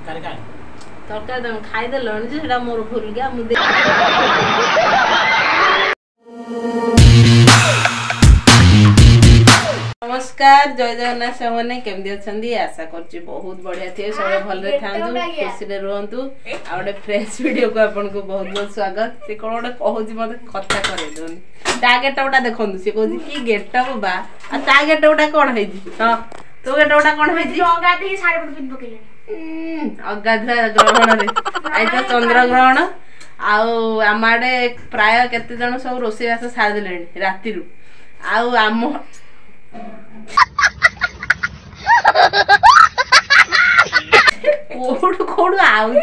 तरकारी तुम खाईदेल से मोर भूल गया मुझे नमस्कार जय जगन्नाथ सबने केमती अच्छा आशा कर बहुत बढ़िया थे सब भले था खुशी रे रुहतु आ गोटे फ्रेश वीडियो को आपन को बहुत बहुत स्वागत से कौन गोटे कहूँ मत कथा कर ता गेट गोटा देखु सी कहूँ कि गेट बा आ ता गेट गोटा कौन है हाँ तो गेट गोटा कौन है अगाधुआ ग्रहण रे आज तो चंद्र ग्रहण आम आड़े प्राय केते जन सब रोषेईबास सारी देले राति आम कोड़ू कोड़ू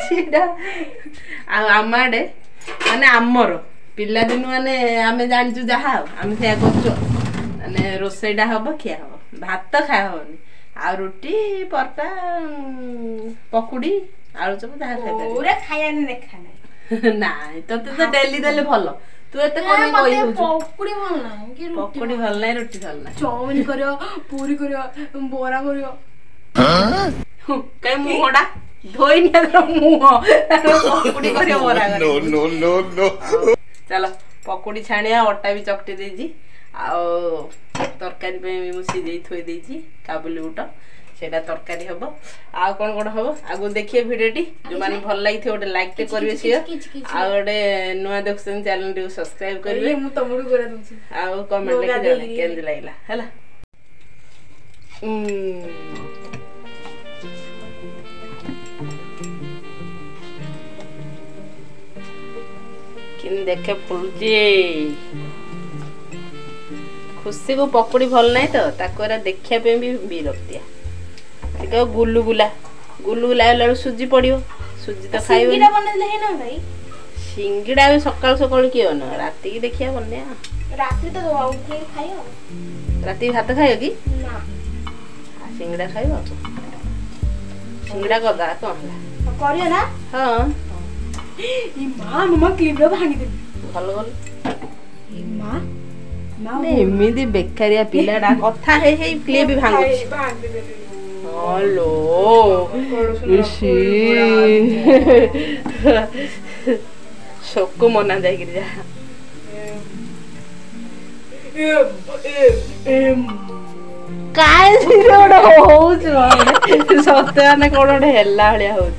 आम आड़े माने आमर पिला दिन माने आमे जानचु जहा आमे से माने रोषेईटा हम खिया हम भात खाए हबनी आ रोटी परटा पकुड़ी आलू चप जहा खाए पूरा खाया ने देखा नै नाइ तते तो डेली देले भलो तू एते कोन कहि हो पकुड़ी भल ना कि रोटी पकुड़ी भल ना रोटी भल ना चाउमीन करियो पूरी करियो बोरा करियो हां कई मुहोडा धोई ने मुहो पकुड़ी करियो बोरा करियो नो नो नो चलो पकुड़ी छाणिया अट्टा भी चकटी देजी आ तरकारी पे मु सिझे थोई देजी काबुली बुट सेटा तरकारी हबो आ कोन कोन हबो आगु देखिए वीडियोटी जो माने भल लागि थे ओटे लाइक ते करबे शेयर आ ओटे नुवा देखसन चैनल टी सब्सक्राइब करबे मु तमरु करा दूची आ कमेंट लिख दे केंद लागला हला किन देखे फुलजी खुशी को पकड़ी भल नहीं तो ताको देखिया पे भी विरक्तिया देखो गुलुगुला गुलुगुला सुजी पड़ियो सुजी तो खाइबो सिंगीड़ा बनेले है ना भाई सिंगीड़ा भी सकाळ सकाळ कियो ना राती की देखिया बने राती तो दवा उठे खाइयो राती भात खाइयो की ना सिंगीड़ा खाइयो सिंगीड़ा गदा तो करियो ना हां ई मम्मा क्लिप रो भांगी दे भल भल ई मां एमती बेकारिया पिलाटा कथा है प्ले भी भांग हेलो सबको मना जाए जा काय सत्य ना कौन गोटे हेला भाया हो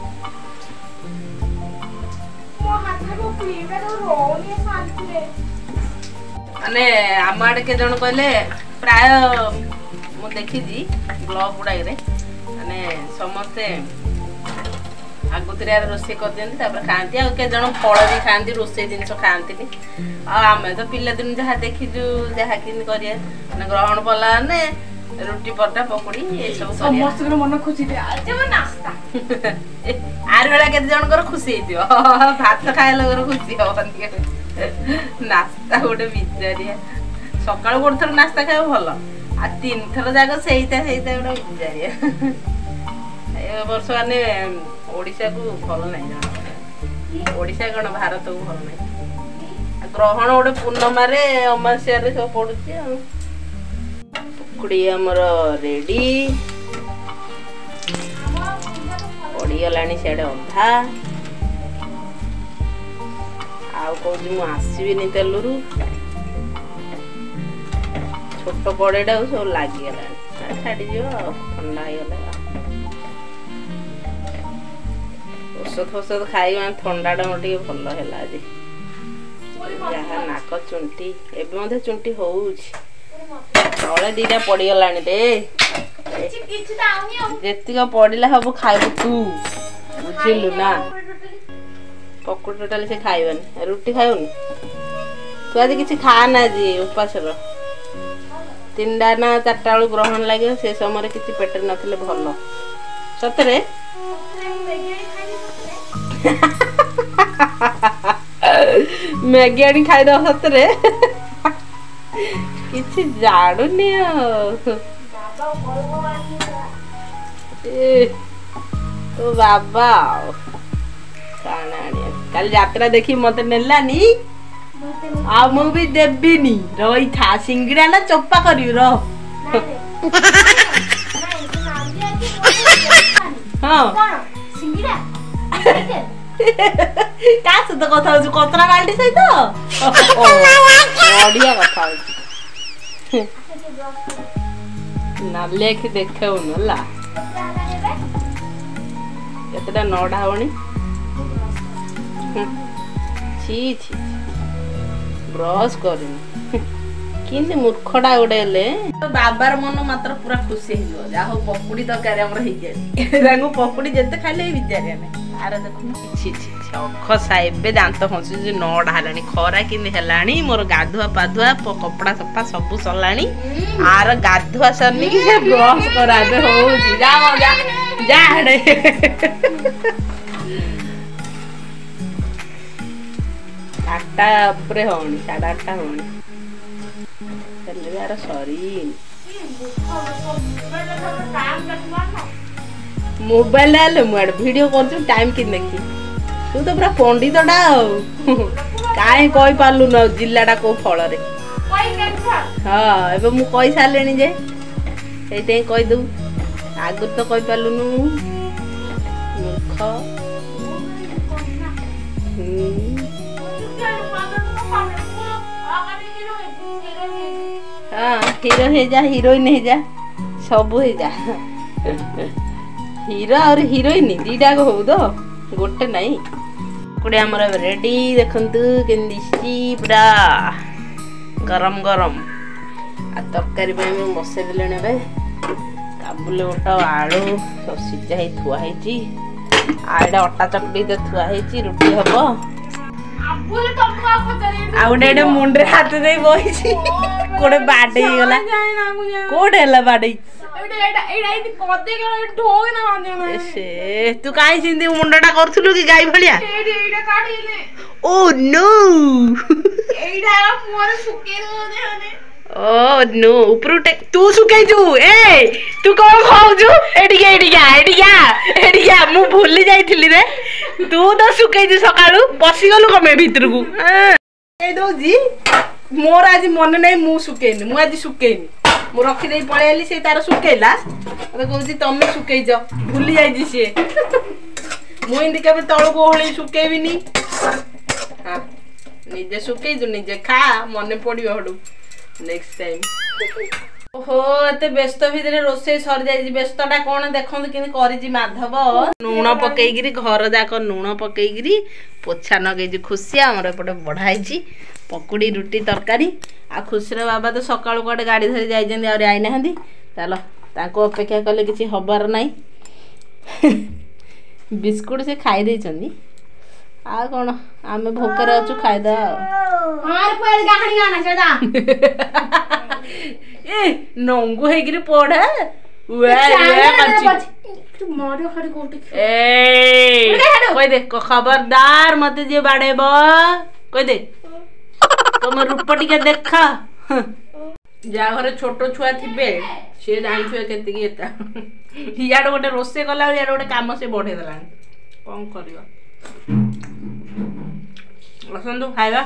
माने आम आड़े के जन कहले प्राय मु देखी ब्लॉग गुड़ा माने समस्ते आगुतरिया रोषे कर दियंती तापर खांती आ के जन फल भी खांती रोषे जिंस खांती आमे तो पिला दिन जहा देखिजु जहा किन करिया माने ग्रहण पला ने रोटी परटा पकड़ी ए सब समस्त के मन खुशी दे आज वो नाश्ता आर बेला के जन कर खुशी दियो भात खाए लगर खुशी होबनी नास्ता गोटे बिजारिया सकाळ गोटे थर नास्ता खाए भल आ तीन थर जाक सेइता गोटे बिजारिया ए वर्ष माने ओडिशा को भल नहीं ओडिशा कौन भारत को भल नहीं ग्रहण गोटे पूर्णिमा रे अमास्या रे सब पड़ुची पकुड़ी हमर रेडी पड़ी गलानी सेडे अधा आउ कहूँ आसबिनी तेलुरु छोट कड़ेटा सब लगिगला छाड़ी ठंडा हो औषध फौषध खाई ठंडाटा मोर टे भल है आज जहाँ नाक चुंटी एवं चुंटी हो तले दीटा पड़गला रे जेतिक पड़ला सब खाइबू तू बुझिलु ना पकुड़ी टोटाली से खाइबनी रुटी खाइबनी तू आज किसी खाना जी उपास तीनटा ना चारटा बेलू ग्रहण लगे से समय किसी पेट नथिले भल सतरे मैगी आनी खाईद सतरे किसी जाड़ुनी तो बाबा काल यात्रा देखी मत नेलानी आ मु भी देबिनी रही था सिंगड़ा ना चोपा करी रो हां का सहित कथा होछु कतरा बाल्टी सहित बढ़िया कथा होछु ना लेख देखेउ नला केतटा नडा होनी छी छी ब्रश करिनी किंतु मूर्खडा गोटे हेले तो बाबार मन मात्र पूरा खुशी हो जा हो पकुड़ी तरकारी हमर हे जाय रंगु पकुड़ी जते खाले विचार ने आरे देखु छी छी अख साहेब दांत हंसु जे नडा हलानी खरा किने हलानी मोर गाधुआ पाधुआ कपड़ा सफा सब सलानी आर गाधुआ सरनी कि से ब्रश करा दे हो जी जा जा जा रे 8टा ऊपर होनी 8:30 होनी चले यार सॉरी मोबाइल ले मुड वीडियो कर टाइम कि देखी तू तो पूरा पंडित डा काहे कहि पालु न जिल्लाटा को फल रे हां एबे मु कहि सालेनी जे सेते कहि दउ आगु तो कहि पालुनु मूर्ख हाँ हीरो हे जा हीरोइन हे जा सब हे जा हीरो और हीरोइन दीटा हो दो गोटे नहीं कुड़े हमर रेडी देखंतु केंदिसी पूरा गरम गरम आ तरकारी पे हम बसे देले ने बे काबुल ओटा आलू सब सिजा हे थुआ हे जी आडा अट्टा चकड़ी ते थुआ हे जी रोटी हबो आबुले तमका खतरे आ उडे मुंडरे हाथ दे बहिसी कोडे बाडे गला कोडे हला बाडे एडा कदे के ढोग ना माने से तू काई सिंदी मुंडटा करथुलु कि गाई भलिया एडा काढीले ओ नो एडा मोर सुके दे हने ओ नो ऊपर तू सुके जू ए तू कोन खाऊ जू एडिया मु भूली जाईथिली रे तू तो सुके जू सकाळू पसी गलु कमे भीतर को ए दो जी मोर आज मन नहीं मु सुकेनी मु आज सुकेनी मु रखी दे पळेली से तार सुकेला तो कहूजी तमे सुके जा भूली जाई जी से मु इंदी के तळ को होली सुकेबिनी हां निजे सुके जू निजे खा मने पडियो हडू नेक्स्ट टाइम ओहो एते व्यस्त भितरे रोसे सर जाई व्यस्तटा कोन देखंद किने करी जी माधव नूण पकेगिरी घर जाक नूण पकेगिरी पोछा नगे जी खुशी हमर एपटे बढ़ाई जी पकुड़ी रुटी तरकारी आ खुशी बाबा तो सकाळ कोडे गाड़ी धरी जाई जंदी और आई नहंदी चलो ताको अपेक्षा कले किछि हबार नाही बिस्कुट से खाई दे चंदी आ कोन आमे भोकर अछु खाई दा हार पर गाहणी आना छदा ए नंगु हेगिरी पढ़े वे तू मारो खड़ी कोटी ए कोई दे खबरदार मते जे बाड़ेबो कोई दे तुम रूपटी के देखा जा घरे छोटो छुआ थिबे से जान छुआ केते की एता याड गोटे रोसे कला याड गोटे काम से बढ़े देला कोन करियो लसंदु खाइबा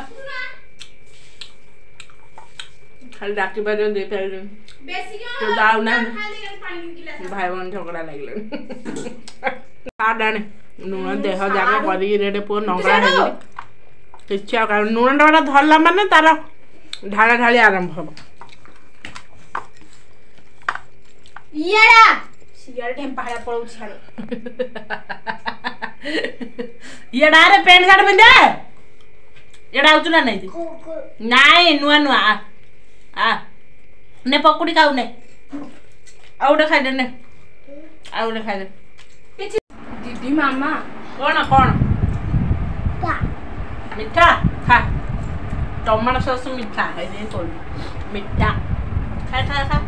खाली डाकी बाजो दे पाइले बेसी तो दाउ ना भाई बहन झगड़ा लागले आ डाने नुन देह जाके करी रेडे पो नंगड़ा हे इच्छा का नुन डा धरला माने तार ढाला ढाली आरंभ हो याडा सिगारेट हम पहाड़ा पळौ छाड़े याडा रे पेंट शर्ट पिंदे याडा आउछु ना नहीं नाई नुआ नुआ आ ने पकुड़ी खाऊ ने आउडे खाइ दे ने आउडे खाइ दे दीदी मामा कोन कोन का मीठा खा टमाटो सॉस मीठा है दे तो मीठा खा खा खा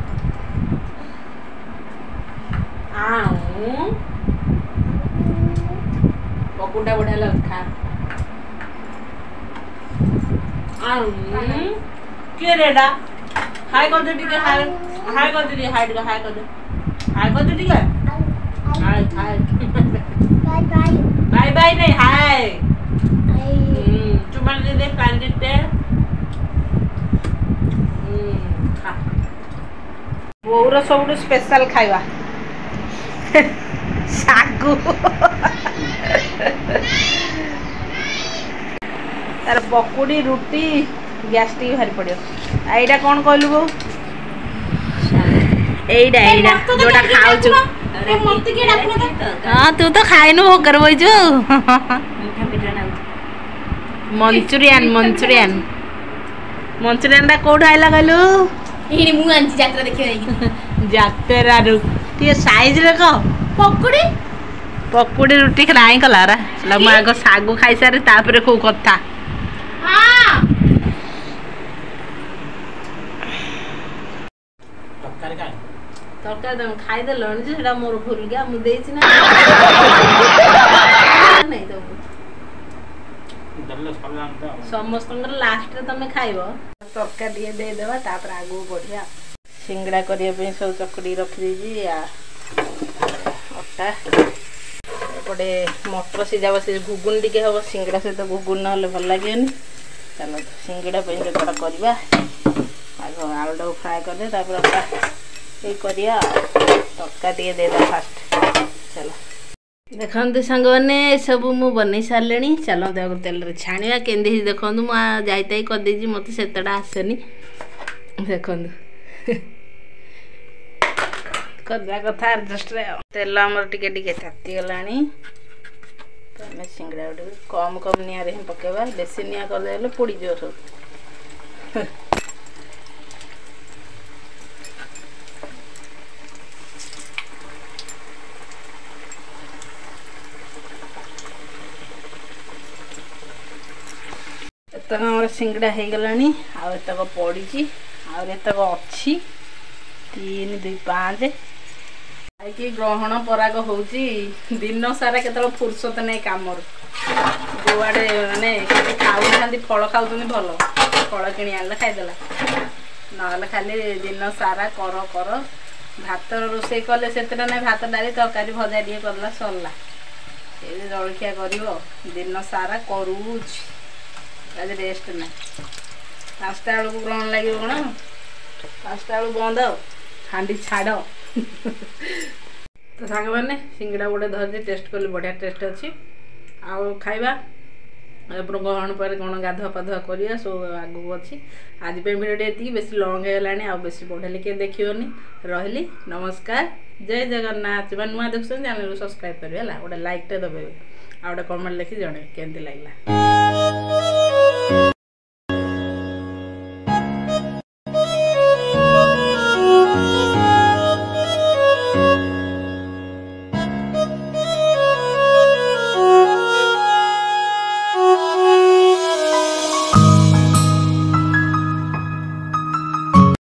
आऊ पकुड़ा बढ़िया लग खा आऊ के रेडा हाय कर दे ठीक है हाय कर दे हाय कर दे ठीक है हाय हाय बाय बाय नहीं हाय चुमा दे प्लांटेड दे खा बोरा सबुठ स्पेशल खाइबा सागु तार पकुड़ी रुटी गैस्ट्रिक भारी पड़ो एटा कौन कहलु बो एटा एटा जोटा खाऊ हाँ तू तो खाइनु भोकर बइजु मंचूरियन मंचूरियन मंचूरियन टा कोड आइला कहलु एही मु आंची यात्रा देखि जातेरा रुटी साइज रे को पकुड़ी पकुड़ी रुटी खाई कला रा ल म आगो सागु खाई सारे तापरे को कथा हां तरकारी तुम खाई दे लन जे सेटा मोर भूल गया मु देछि ना नहीं तो समस्त लास्ट रे तमे खाइबो तरकारी दे देबा तापर आगु बढ़िया सिंगड़ा करिया पे सब चकड़ी रखी दीजी आ अटा एपटे मटर सीझा बस घुगुन टिके हम सिंगड़ा सहित घुगुन ना भल लगे चलो सिंगड़ा पे जोड़ा करवा आग आलू फ्राए कर दे अटा ये करिया तड़का टे दे फास्ट चलो देखु सांग मैंने सब मु बन सारे चलो तेल छाणा केंदी देखु मुझे करदे मत से आसेनी देखु करवा कथा एडजस्ट तेल आमर टिके टिके ताती गला तो आम सिंगड़ा गुटे कम कम निआर ही पकेबा बेसी निआ करदे पोड़ी जो सब एतक आम सिंगड़ा हो गला आतक पड़ी आतक अच्छी 3 2 5 कि ग्रहण पराग होची दिन सारा केतल फुर्सत नहीं काम जोआड़े माने खाऊ फल खाऊ भल फल किणी आनला खाईदेला ना खाली दिन सारा कर कर भात रोषे कले से ना भात डाली तरकारी भजा टे करला सरला ये जलखिया कर दिन सारा करूच आज रेस्ट ना 5टा बेलू ग्रहण लगे कौन 5टा बेलू बंद हांडी छाड़ तो सांग मैंने सिंगड़ा गोटे धरती टेस्ट कली बढ़िया टेस्ट अच्छी आउ खाइबा ग्रहण पर कौन गाधुआ पाधुआ करिया सब आगू अच्छी आज भिडियो ये बेसी लंग है बेसी बढ़े किए देखियोनी रही नमस्कार जय जगन्नाथ जो नुआ देखुन चैनल को सब्सक्राइब करेंगे गोटे लाइक टे देवे आ गोटे कमेंट लिखी जन केमती लगला।